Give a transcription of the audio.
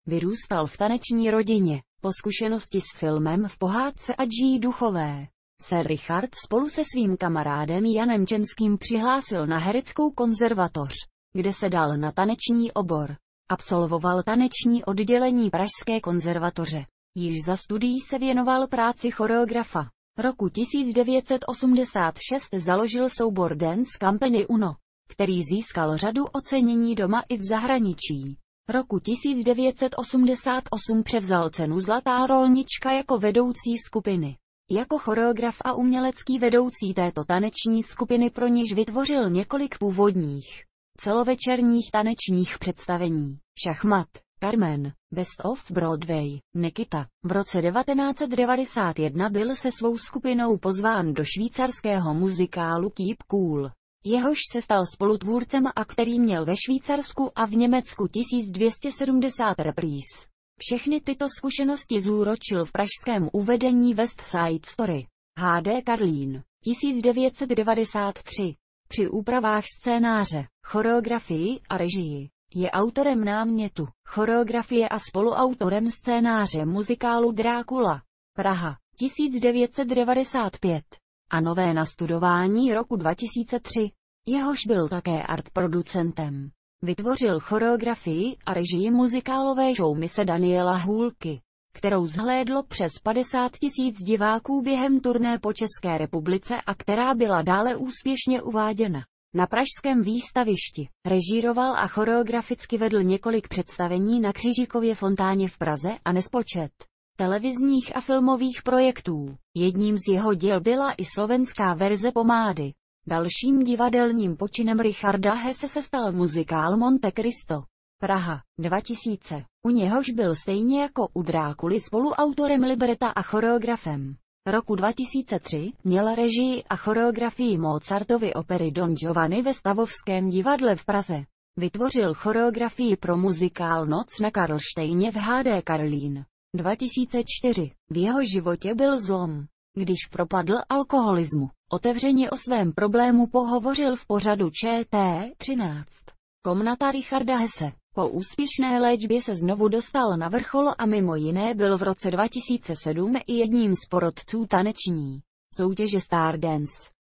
Vyrůstal v taneční rodině. Po zkušenosti s filmem V pohádce Adží duchové se Richard spolu se svým kamarádem Janem Čenským přihlásil na hereckou konzervatoř, kde se dal na taneční obor. Absolvoval taneční oddělení Pražské konzervatoře. Již za studií se věnoval práci choreografa. Roku 1986 založil soubor Dance Company Uno, který získal řadu ocenění doma i v zahraničí. Roku 1988 převzal cenu Zlatá rolnička jako vedoucí skupiny. Jako choreograf a umělecký vedoucí této taneční skupiny pro něž vytvořil několik původních celovečerních tanečních představení. Šachmat, Carmen, Best of Broadway, Nikita. V roce 1991 byl se svou skupinou pozván do švýcarského muzikálu Keep Cool, jehož se stal spolutvůrcem a který měl ve Švýcarsku a v Německu 1270 repríz. Všechny tyto zkušenosti zúročil v pražském uvedení West Side Story. H.D. Karlín, 1993. Při úpravách scénáře, choreografii a režii je autorem námětu, choreografie a spoluautorem scénáře muzikálu Drákula. Praha, 1995. A nové nastudování roku 2003. Jehož byl také artproducentem. Vytvořil choreografii a režii muzikálové show mise Daniela Hůlky, kterou zhlédlo přes 50 000 diváků během turné po České republice a která byla dále úspěšně uváděna na pražském výstavišti. Režíroval a choreograficky vedl několik představení na Křižíkově fontáně v Praze a nespočet televizních a filmových projektů. Jedním z jeho děl byla i slovenská verze Pomády. Dalším divadelním počinem Richarda Hesse se stal muzikál Monte Cristo. Praha, 2000. U něhož byl stejně jako u Drákuly spoluautorem libreta a choreografem. Roku 2003 měl režii a choreografii Mozartovy opery Don Giovanni ve Stavovském divadle v Praze. Vytvořil choreografii pro muzikál Noc na Karlštejně v H.D. Karlín. 2004. V jeho životě byl zlom, když propadl alkoholismu. Otevřeně o svém problému pohovořil v pořadu ČT13. Komnata Richarda Hesse. Po úspěšné léčbě se znovu dostal na vrchol a mimo jiné byl v roce 2007 i jedním z porotců taneční soutěže Stardance.